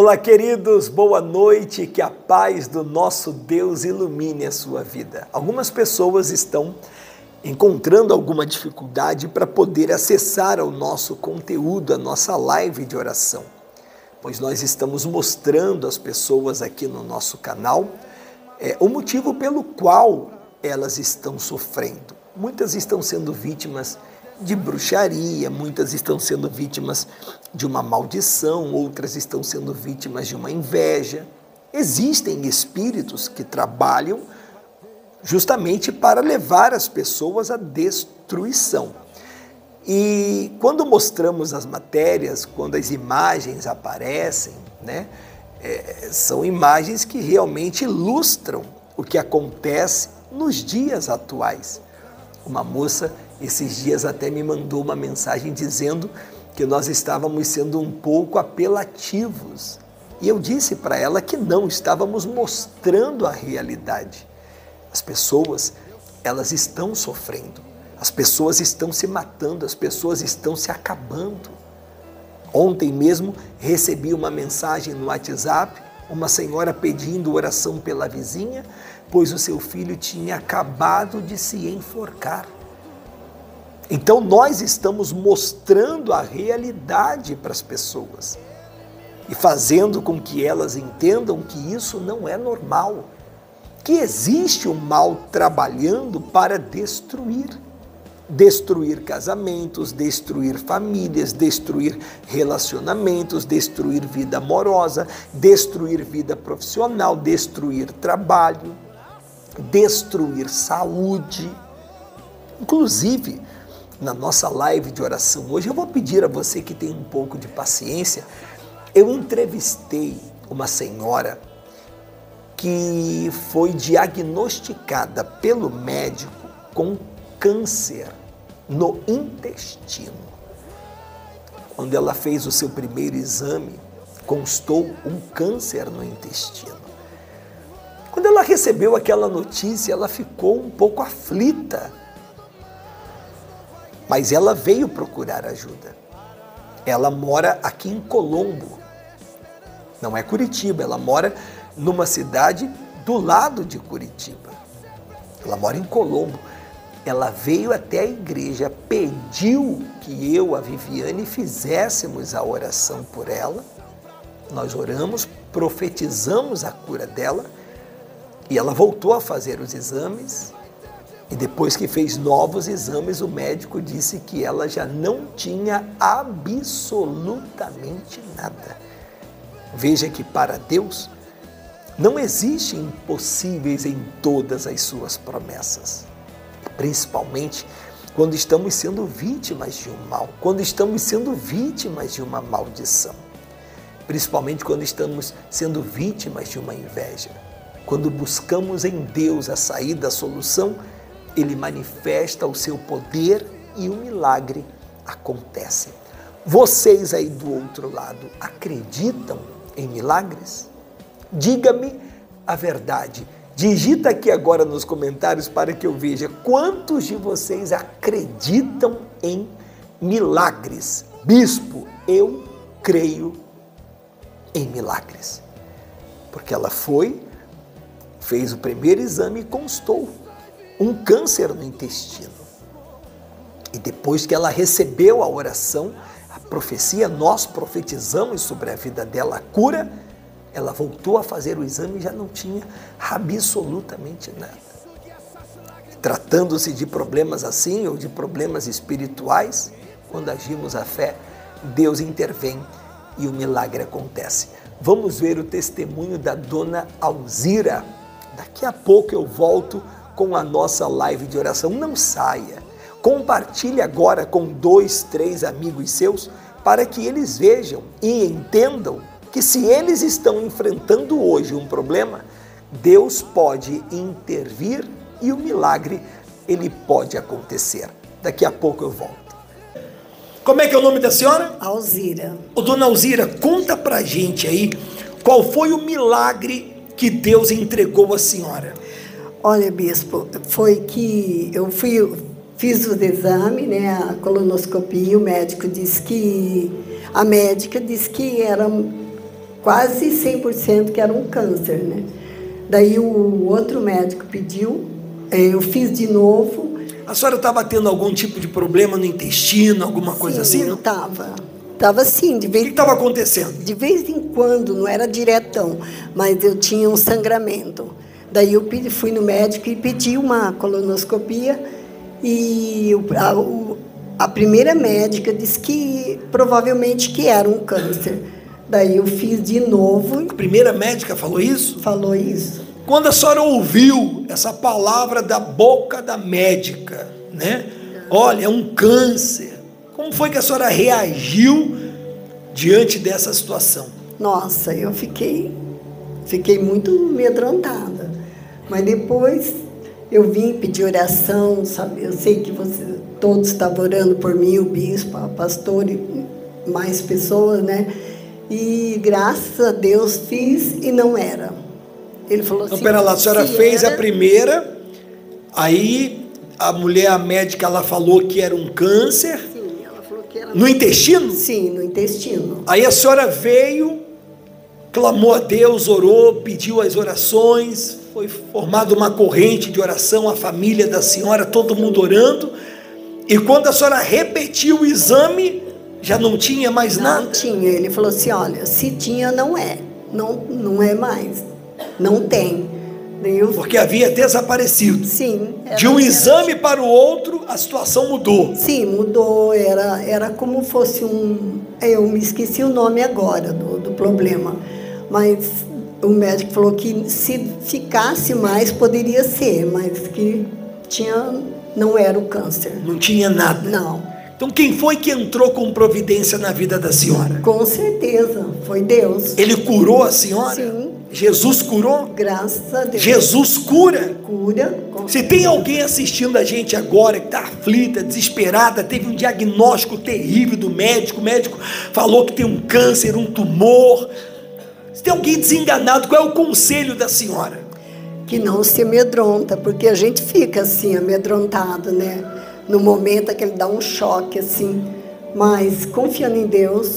Olá, queridos, boa noite, que a paz do nosso Deus ilumine a sua vida. Algumas pessoas estão encontrando alguma dificuldade para poder acessar ao nosso conteúdo, a nossa live de oração, pois nós estamos mostrando às pessoas aqui no nosso canal o motivo pelo qual elas estão sofrendo. Muitas estão sendo vítimas de bruxaria, muitas estão sendo vítimas de uma maldição, outras estão sendo vítimas de uma inveja. Existem espíritos que trabalham justamente para levar as pessoas à destruição. E quando mostramos as matérias, quando as imagens aparecem, são imagens que realmente ilustram o que acontece nos dias atuais. Uma moça esses dias até me mandou uma mensagem dizendo que nós estávamos sendo um pouco apelativos. E eu disse para ela que não, estávamos mostrando a realidade. As pessoas, elas estão sofrendo, as pessoas estão se matando, as pessoas estão se acabando. Ontem mesmo recebi uma mensagem no WhatsApp, uma senhora pedindo oração pela vizinha, pois o seu filho tinha acabado de se enforcar. Então nós estamos mostrando a realidade para as pessoas e fazendo com que elas entendam que isso não é normal, que existe um mal trabalhando para destruir casamentos, destruir famílias, destruir relacionamentos, destruir vida amorosa, destruir vida profissional, destruir trabalho, destruir saúde. Inclusive, na nossa live de oração hoje, eu vou pedir a você que tem um pouco de paciência. Eu entrevistei uma senhora que foi diagnosticada pelo médico com câncer no intestino. Quando ela fez o seu primeiro exame, constou um câncer no intestino. Quando ela recebeu aquela notícia, ela ficou um pouco aflita. Mas ela veio procurar ajuda. Ela mora aqui em Colombo, não é Curitiba, ela mora numa cidade do lado de Curitiba. Ela mora em Colombo. Ela veio até a igreja, pediu que eu, a Viviane, fizéssemos a oração por ela. Nós oramos, profetizamos a cura dela e ela voltou a fazer os exames. E depois que fez novos exames, o médico disse que ela já não tinha absolutamente nada. Veja que para Deus não existem impossíveis em todas as suas promessas. Principalmente quando estamos sendo vítimas de um mal, quando estamos sendo vítimas de uma maldição. Principalmente quando estamos sendo vítimas de uma inveja. Quando buscamos em Deus a saída, a solução, Ele manifesta o seu poder e o milagre acontece. Vocês aí do outro lado acreditam em milagres? Diga-me a verdade. Digita aqui agora nos comentários para que eu veja quantos de vocês acreditam em milagres. Bispo, eu creio em milagres. Porque ela fez o primeiro exame e constou um câncer no intestino. E depois que ela recebeu a oração, a profecia, nós profetizamos sobre a vida dela a cura, ela voltou a fazer o exame e já não tinha absolutamente nada. Tratando-se de problemas assim ou de problemas espirituais, quando agimos a fé, Deus intervém e o milagre acontece. Vamos ver o testemunho da dona Alzira. Daqui a pouco eu volto com a nossa live de oração. Não saia. Compartilhe agora com 2, 3 amigos seus para que eles vejam e entendam que se eles estão enfrentando hoje um problema, Deus pode intervir e o milagre, ele pode acontecer. Daqui a pouco eu volto. Como é que é o nome da senhora? Alzira. Ô, dona Alzira, conta pra gente aí qual foi o milagre que Deus entregou à senhora. Olha, bispo, foi que eu fiz o exame, a colonoscopia, a médica disse que era quase 100% que era um câncer, né? Daí o outro médico pediu, eu fiz de novo. A senhora estava tendo algum tipo de problema no intestino, alguma coisa assim? Eu estava. Estava assim, de vez... O que estava acontecendo? De vez em quando, não era diretão, mas eu tinha um sangramento. Daí eu fui no médico e pedi uma colonoscopia e a primeira médica disse que provavelmente que era um câncer. Daí eu fiz de novo. A primeira médica falou isso? Falou isso. Quando a senhora ouviu essa palavra da boca da médica, né? Olha, é um câncer. Como foi que a senhora reagiu diante dessa situação? Nossa, eu fiquei muito amedrontada. Mas depois eu vim pedir oração, sabe? Eu sei que todos estavam orando por mim, o bispo, a pastora e mais pessoas, né? E graças a Deus fiz e não era. Ele falou assim... Então, pera lá, a senhora fez a primeira, aí a médica, ela falou que era um câncer. Sim, ela falou que era... No intestino? Sim, no intestino. Aí a senhora veio, clamou a Deus, orou, pediu as orações, foi formada uma corrente de oração, a família da senhora, todo mundo orando, e quando a senhora repetiu o exame, já não tinha mais nada? Não tinha, ele falou assim, olha, se tinha, não é, não é mais, não tem. Porque havia desaparecido. Sim. De um exame para o outro, a situação mudou. Sim, mudou, era como fosse eu me esqueci o nome agora do problema, mas o médico falou que se ficasse mais poderia ser, mas que não era o câncer. Não tinha nada? Não. Então quem foi que entrou com providência na vida da senhora? Com certeza, foi Deus. Ele curou a senhora? Sim. Jesus curou? Graças a Deus. Jesus cura? Cura. Se tem alguém assistindo a gente agora que está aflita, desesperada, teve um diagnóstico terrível do médico, o médico falou que tem um câncer, um tumor. Se tem alguém desenganado, qual é o conselho da senhora? Que não se amedronta, porque a gente fica assim, amedrontado, né? No momento que ele dá um choque, assim. Mas, confiando em Deus,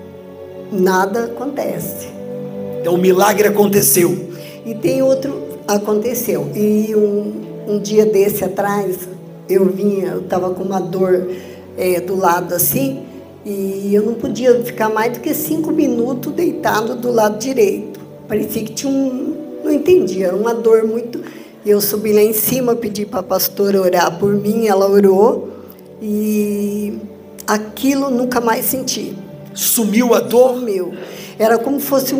nada acontece. Então, o milagre aconteceu. E tem outro, aconteceu. E um dia desse atrás, eu estava com uma dor do lado assim, e eu não podia ficar mais do que 5 minutos deitado do lado direito. Parecia que tinha não entendia, uma dor muito... Eu subi lá em cima, pedi para a pastora orar por mim, ela orou, e aquilo nunca mais senti. Sumiu a dor? Sumiu. Era como se fosse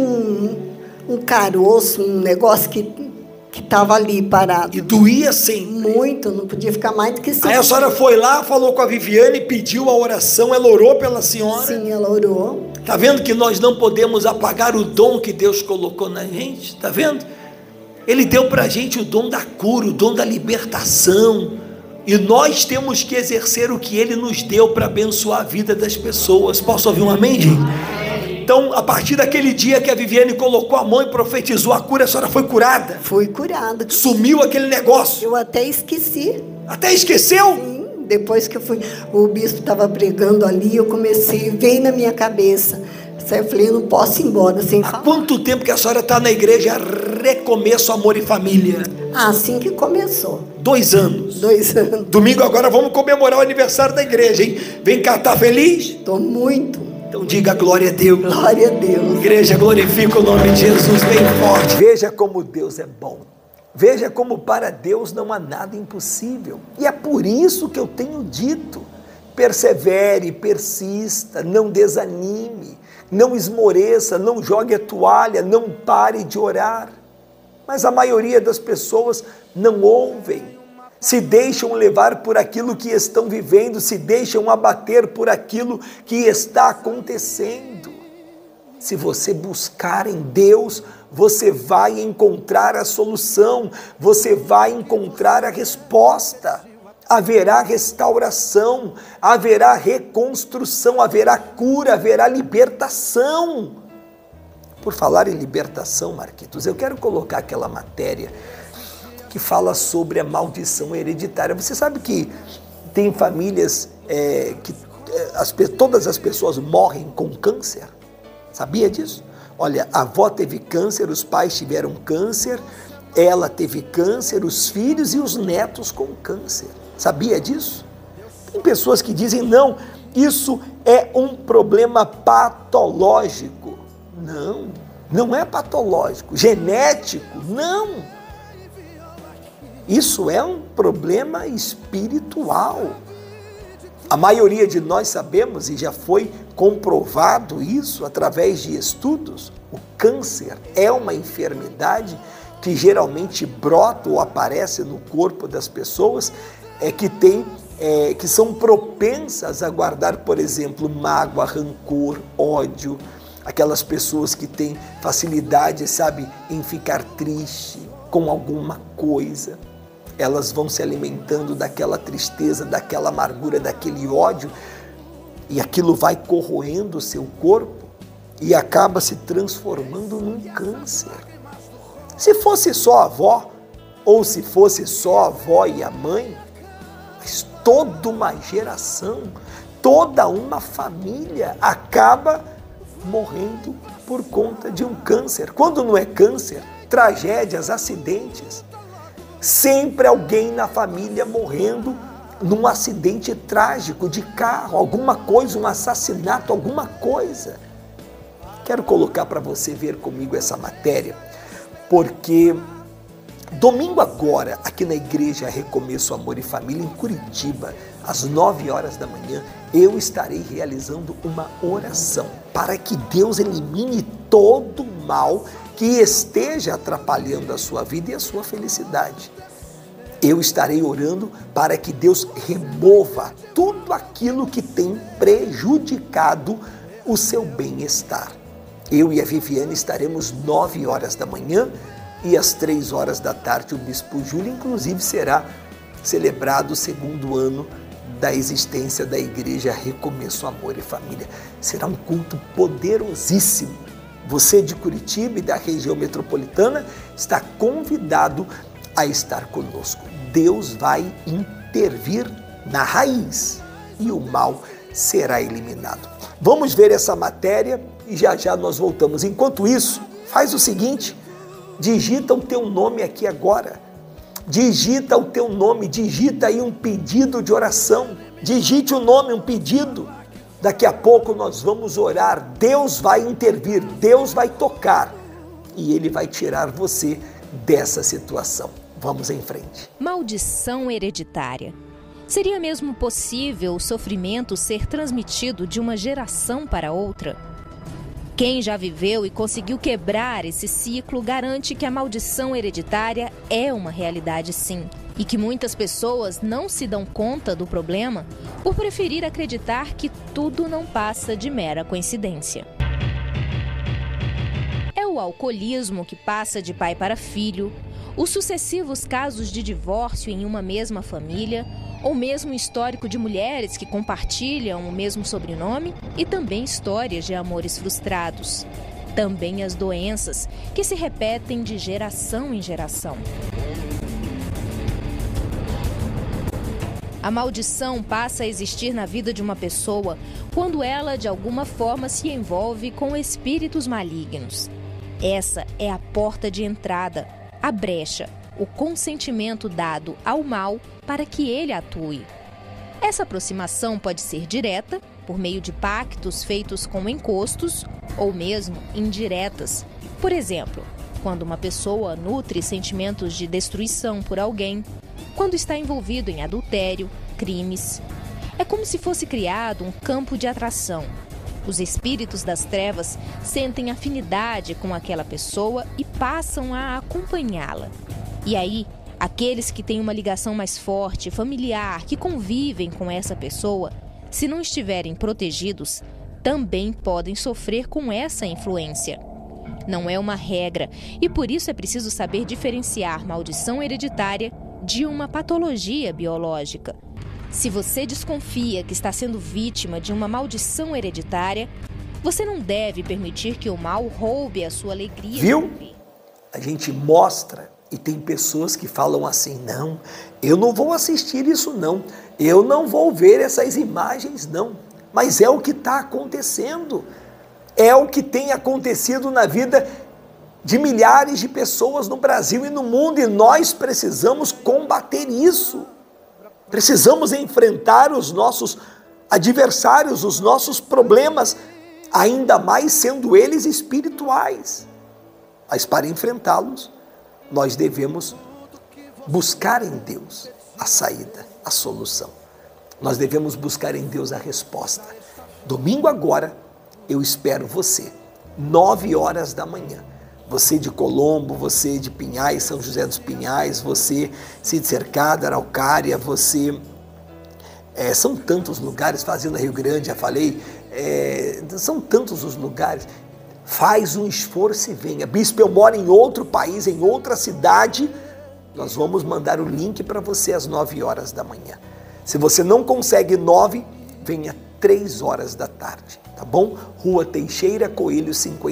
um caroço, um negócio que estava ali parado. E doía sempre? Muito, não podia ficar mais do que 5 Aí a senhora foi lá, falou com a Viviane, pediu a oração, ela orou pela senhora? Sim, ela orou. Está vendo que nós não podemos apagar o dom que Deus colocou na gente? Está vendo? Ele deu para a gente o dom da cura, o dom da libertação. E nós temos que exercer o que Ele nos deu para abençoar a vida das pessoas. Posso ouvir um amém, gente? Então, a partir daquele dia que a Viviane colocou a mão e profetizou a cura, a senhora foi curada? Foi curada. Sumiu aquele negócio? Eu até esqueci. Até esqueceu? Sim, depois que o bispo estava pregando ali, eu veio na minha cabeça. Eu falei, eu não posso ir embora sem falar. Há quanto tempo que a senhora está na igreja Recomeço, Amor e Família? Assim que começou. 2 anos. 2 anos. Domingo agora vamos comemorar o aniversário da igreja, hein? Vem cá, tá feliz? Estou muito. Então diga glória a Deus. Glória a Deus. Igreja, glorifica o nome de Jesus bem forte. Veja como Deus é bom. Veja como para Deus não há nada impossível. E é por isso que eu tenho dito, persevere, persista, não desanime, não esmoreça, não jogue a toalha, não pare de orar. Mas a maioria das pessoas não ouvem, se deixam levar por aquilo que estão vivendo, se deixam abater por aquilo que está acontecendo. Se você buscar em Deus, você vai encontrar a solução, você vai encontrar a resposta. Haverá restauração, haverá reconstrução, haverá cura, haverá libertação. Por falar em libertação, Marquitos, eu quero colocar aquela matéria que fala sobre a maldição hereditária. Você sabe que tem famílias que todas as pessoas morrem com câncer? Sabia disso? Olha, a avó teve câncer, os pais tiveram câncer, ela teve câncer, os filhos e os netos com câncer. Sabia disso? Tem pessoas que dizem, não, isso é um problema patológico. Não, não é patológico. Genético, não. Isso é um problema espiritual. A maioria de nós sabemos, e já foi comprovado isso através de estudos, o câncer é uma enfermidade que geralmente brota ou aparece no corpo das pessoas que são propensas a guardar, por exemplo, mágoa, rancor, ódio, aquelas pessoas que têm facilidade, sabe, em ficar triste com alguma coisa. Elas vão se alimentando daquela tristeza, daquela amargura, daquele ódio, e aquilo vai corroendo o seu corpo e acaba se transformando num câncer. Se fosse só a avó, ou se fosse só a avó e a mãe, mas toda uma geração, toda uma família acaba morrendo por conta de um câncer. Quando não é câncer, tragédias, acidentes. Sempre alguém na família morrendo num acidente trágico de carro, alguma coisa, um assassinato, alguma coisa. Quero colocar para você ver comigo essa matéria, porque domingo agora, aqui na Igreja Recomeço Amor e Família, em Curitiba, às 9 horas da manhã, eu estarei realizando uma oração para que Deus elimine todo o mal que esteja atrapalhando a sua vida e a sua felicidade. Eu estarei orando para que Deus remova tudo aquilo que tem prejudicado o seu bem-estar. Eu e a Viviane estaremos 9 horas da manhã e às 3 horas da tarde o Bispo Júlio, inclusive, será celebrado o 2º ano da existência da Igreja Recomeço Amor e Família. Será um culto poderosíssimo. Você de Curitiba e da região metropolitana está convidado a estar conosco. Deus vai intervir na raiz e o mal será eliminado. Vamos ver essa matéria e já já nós voltamos. Enquanto isso, faz o seguinte, digita o teu nome aqui agora. Digita o teu nome, digita aí um pedido de oração. Digite o nome, um pedido. Daqui a pouco nós vamos orar, Deus vai intervir, Deus vai tocar e Ele vai tirar você dessa situação. Vamos em frente. Maldição hereditária. Seria mesmo possível o sofrimento ser transmitido de uma geração para outra? Quem já viveu e conseguiu quebrar esse ciclo garante que a maldição hereditária é uma realidade, sim. E que muitas pessoas não se dão conta do problema por preferir acreditar que tudo não passa de mera coincidência. É o alcoolismo que passa de pai para filho, os sucessivos casos de divórcio em uma mesma família, ou mesmo histórico de mulheres que compartilham o mesmo sobrenome e também histórias de amores frustrados. Também as doenças que se repetem de geração em geração. A maldição passa a existir na vida de uma pessoa quando ela, de alguma forma, se envolve com espíritos malignos. Essa é a porta de entrada, a brecha, o consentimento dado ao mal para que ele atue. Essa aproximação pode ser direta, por meio de pactos feitos com encostos, ou mesmo indiretas. Por exemplo, quando uma pessoa nutre sentimentos de destruição por alguém, quando está envolvido em adultério, crimes. É como se fosse criado um campo de atração. Os espíritos das trevas sentem afinidade com aquela pessoa e passam a acompanhá-la. E aí, aqueles que têm uma ligação mais forte, familiar, que convivem com essa pessoa, se não estiverem protegidos, também podem sofrer com essa influência. Não é uma regra e por isso é preciso saber diferenciar maldição hereditária de uma patologia biológica. Se você desconfia que está sendo vítima de uma maldição hereditária, você não deve permitir que o mal roube a sua alegria. Viu? A gente mostra e tem pessoas que falam assim, não, eu não vou assistir isso não, eu não vou ver essas imagens não, mas é o que está acontecendo. É o que tem acontecido na vida de milhares de pessoas no Brasil e no mundo, e nós precisamos combater isso. Precisamos enfrentar os nossos adversários, os nossos problemas, ainda mais sendo eles espirituais. Mas para enfrentá-los, nós devemos buscar em Deus a saída, a solução. Nós devemos buscar em Deus a resposta. Domingo agora, eu espero você, 9 horas da manhã. Você de Colombo, você de Pinhais, São José dos Pinhais, você Cid Cercado, Araucária, você... são tantos lugares, Fazenda Rio Grande, já falei, são tantos os lugares. Faz um esforço e venha. Bispo, eu moro em outro país, em outra cidade, nós vamos mandar o link para você às 9 horas da manhã. Se você não consegue 9, venha 3 horas da tarde, tá bom? Rua Teixeira Coelho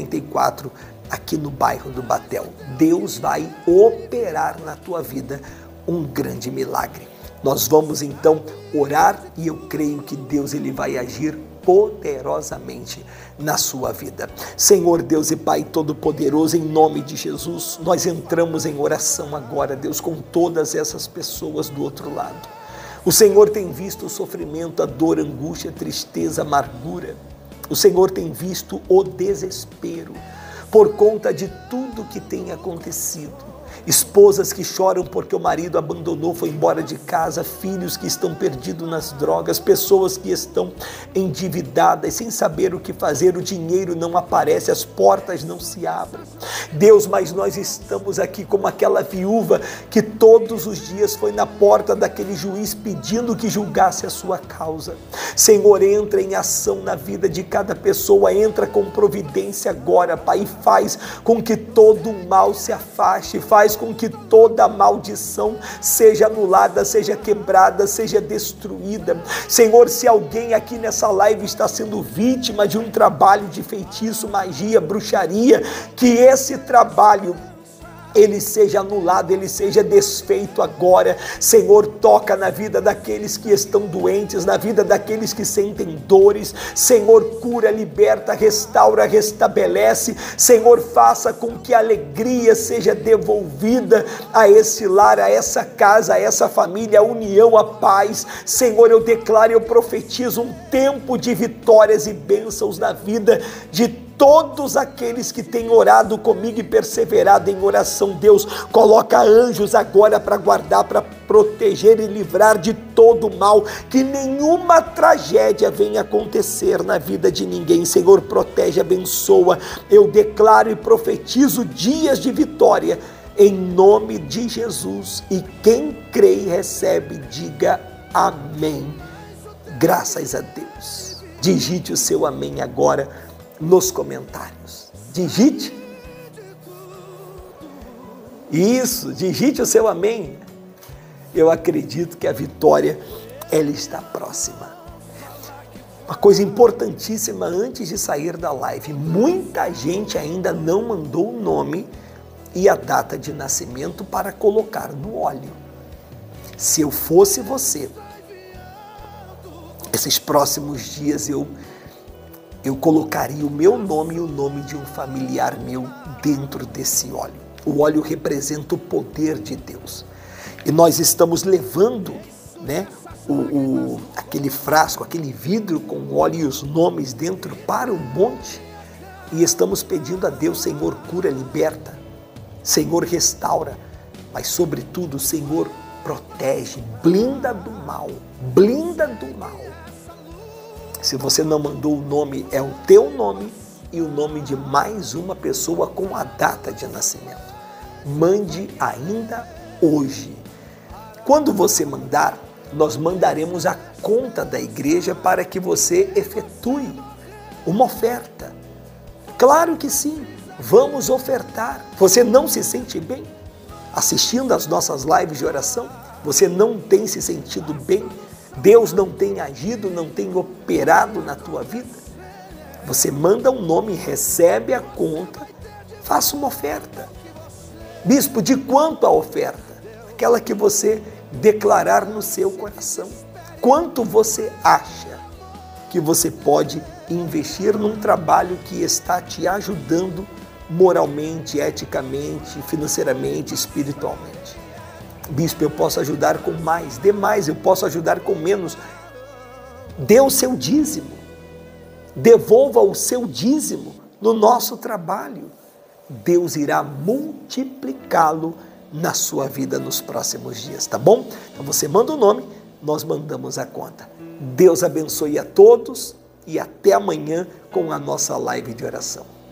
54, aqui no bairro do Batel. Deus vai operar na tua vida um grande milagre. Nós vamos então orar e eu creio que Deus ele vai agir poderosamente na sua vida. Senhor Deus e Pai Todo-Poderoso, em nome de Jesus, nós entramos em oração agora, Deus, com todas essas pessoas do outro lado. O Senhor tem visto o sofrimento, a dor, a angústia, a tristeza, a amargura. O Senhor tem visto o desespero por conta de tudo que tem acontecido. Esposas que choram porque o marido abandonou, foi embora de casa, filhos que estão perdidos nas drogas, pessoas que estão endividadas, sem saber o que fazer, o dinheiro não aparece, as portas não se abrem. Deus, mas nós estamos aqui como aquela viúva que todos os dias foi na porta daquele juiz pedindo que julgasse a sua causa. Senhor, entra em ação na vida de cada pessoa, entra com providência agora, Pai, e faz com que todo o mal se afaste, faz com que toda maldição seja anulada, seja quebrada, seja destruída. Senhor, se alguém aqui nessa live está sendo vítima de um trabalho de feitiço, magia, bruxaria, que esse trabalho ele seja anulado, ele seja desfeito agora. Senhor, toca na vida daqueles que estão doentes, na vida daqueles que sentem dores. Senhor, cura, liberta, restaura, restabelece. Senhor, faça com que a alegria seja devolvida a esse lar, a essa casa, a essa família, a união, a paz. Senhor, eu declaro, eu profetizo um tempo de vitórias e bênçãos na vida de todos aqueles que têm orado comigo e perseverado em oração. Deus, coloca anjos agora para guardar, para proteger e livrar de todo o mal, que nenhuma tragédia venha acontecer na vida de ninguém. Senhor, protege, abençoa. Eu declaro e profetizo dias de vitória em nome de Jesus, e quem crê e recebe, diga amém. Graças a Deus. Digite o seu amém agora nos comentários. Digite. Isso, digite o seu amém. Eu acredito que a vitória, ela está próxima. Uma coisa importantíssima antes de sair da live, muita gente ainda não mandou o nome e a data de nascimento para colocar no óleo. Se eu fosse você, esses próximos dias eu colocaria o meu nome e o nome de um familiar meu dentro desse óleo. O óleo representa o poder de Deus. E nós estamos levando, né, aquele frasco, aquele vidro com óleo e os nomes dentro para o monte. E estamos pedindo a Deus, Senhor, cura, liberta. Senhor, restaura. Mas, sobretudo, Senhor, protege, blinda do mal. Blinda do mal. Se você não mandou o nome, é o teu nome e o nome de mais uma pessoa com a data de nascimento. Mande ainda hoje. Quando você mandar, nós mandaremos a conta da igreja para que você efetue uma oferta. Claro que sim, vamos ofertar. Você não se sente bem assistindo às nossas lives de oração? Você não tem se sentido bem? Deus não tem agido, não tem operado na tua vida? Você manda um nome, recebe a conta, faça uma oferta. Bispo, de quanto a oferta? Aquela que você declarar no seu coração. Quanto você acha que você pode investir num trabalho que está te ajudando moralmente, eticamente, financeiramente, espiritualmente. Bispo, eu posso ajudar com mais, dê mais, eu posso ajudar com menos. Dê o seu dízimo, devolva o seu dízimo no nosso trabalho. Deus irá multiplicá-lo na sua vida nos próximos dias, tá bom? Então você manda o nome, nós mandamos a conta. Deus abençoe a todos e até amanhã com a nossa live de oração.